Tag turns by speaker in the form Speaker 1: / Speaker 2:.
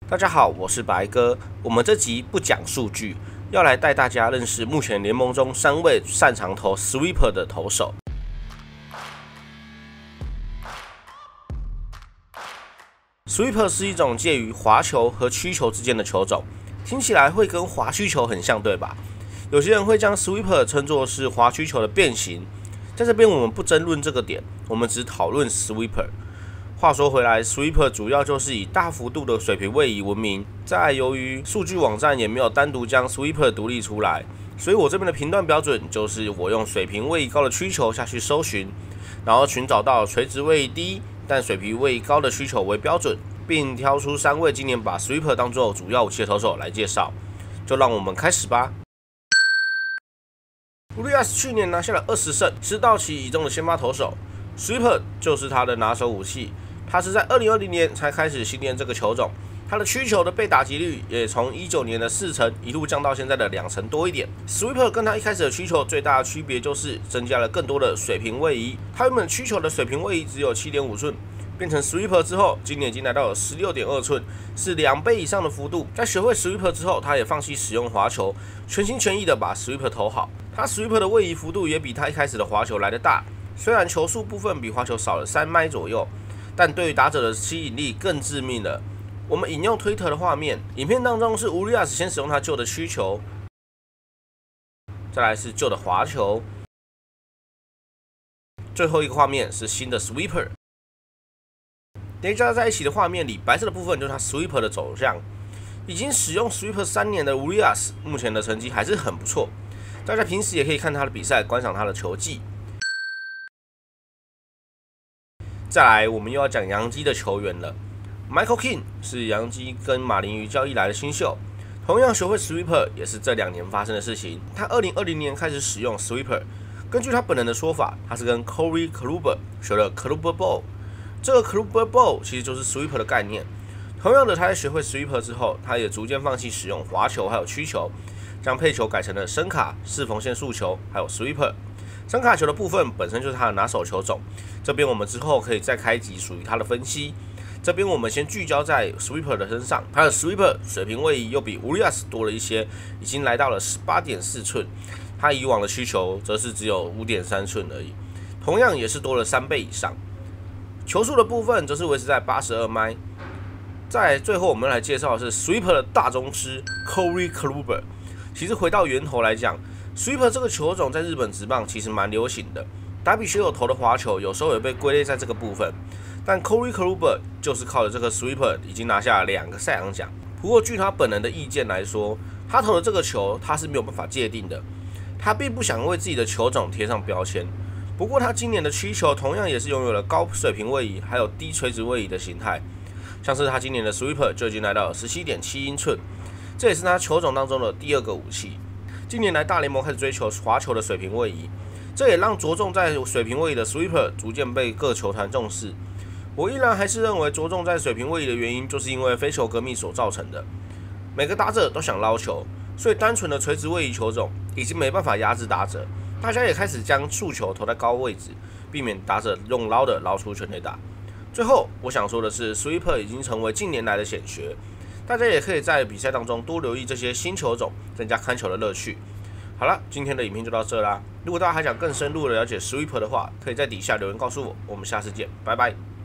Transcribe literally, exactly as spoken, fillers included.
Speaker 1: 大家好，我是白哥。我们这集不讲数据，要来带大家认识目前联盟中三位擅长投 sweeper 的投手。sweeper 是一种介于滑球和曲球之间的球种，听起来会跟滑曲球很像，对吧？有些人会将 sweeper 称作是滑曲球的变形，在这边我们不争论这个点，我们只讨论 sweeper。话说回来 ，sweeper 主要就是以大幅度的水平位移闻名。再来，由于数据网站也没有单独将 sweeper 独立出来，所以我这边的评断标准就是我用水平位移高的曲球下去搜寻，然后寻找到垂直位移低但水平位移高的曲球为标准，并挑出三位今年把 sweeper 当作主要武器的投手来介绍。就让我们开始吧。Urias 去年拿下了二十胜，是道奇倚重的先发投手 ，sweeper 就是他的拿手武器。他是在二零二零年才开始训练这个球种，他的曲球的被打击率也从一九年的四成一路降到现在的两成多一点。Sweeper 跟他一开始的曲球最大的区别就是增加了更多的水平位移，他原本曲球的水平位移只有 七点五寸，变成 Sweeper 之后，今年已经来到了 十六点二寸，是两倍以上的幅度。在学会 Sweeper 之后，他也放弃使用滑球，全心全意的把 Sweeper 投好。他 Sweeper 的位移幅度也比他一开始的滑球来得大，虽然球速部分比滑球少了三迈左右。但对于打者的吸引力更致命了。我们引用推特的画面，影片当中是 Urias 先使用他旧的曲球，再来是旧的滑球，最后一个画面是新的 Sweeper。叠加在一起的画面里，白色的部分就是他 Sweeper 的走向。已经使用 Sweeper 三年的 Urias， 目前的成绩还是很不错。大家平时也可以看他的比赛，观赏他的球技。再来，我们又要讲洋基的球员了。Michael King 是洋基跟马林鱼交易来的新秀，同样学会 Sweeper 也是这两年发生的事情。他二零二零年开始使用 Sweeper， 根据他本人的说法，他是跟 Corey Kluber 学了 Kluber Ball。这个 Kluber Ball 其实就是 Sweeper 的概念。同样的，他在学会 Sweeper 之后，他也逐渐放弃使用滑球还有曲球，将配球改成了伸卡、四缝线速球还有 Sweeper。伸卡球的部分本身就是他的拿手球种，这边我们之后可以再开集属于他的分析。这边我们先聚焦在 Sweeper 的身上，他的 Sweeper 水平位移又比 Urias 多了一些，已经来到了 十八点四寸，他以往的曲球则是只有 五点三寸而已，同样也是多了三倍以上。球速的部分则是维持在八十二迈。再来最后我们来介绍的是 Sweeper 的大宗师 Corey Kluber。其实回到源头来讲，Sweeper 这个球种在日本职棒其实蛮流行的，达比修有投的滑球有时候也被归类在这个部分。但 Corey Kluber 就是靠着这个 Sweeper 已经拿下了两个赛扬奖。不过据他本人的意见来说，他投的这个球他是没有办法界定的，他并不想为自己的球种贴上标签。不过他今年的曲球同样也是拥有了高水平位移还有低垂直位移的形态，像是他今年的 Sweeper 就已经来到了 十七点七英寸，这也是他球种当中的第二个武器。近年来，大联盟开始追求滑球的水平位移，这也让着重在水平位移的 Sweeper 逐渐被各球团重视。我依然还是认为着重在水平位移的原因，就是因为飞球革命所造成的。每个打者都想捞球，所以单纯的垂直位移球种已经没办法压制打者，大家也开始将速球投在高位置，避免打者用捞的捞出全垒打。最后，我想说的是 ，Sweeper 已经成为近年来的显学。大家也可以在比赛当中多留意这些新球种，增加看球的乐趣。好了，今天的影片就到这啦。如果大家还想更深入的了解 Sweeper 的话，可以在底下留言告诉我。我们下次见，拜拜。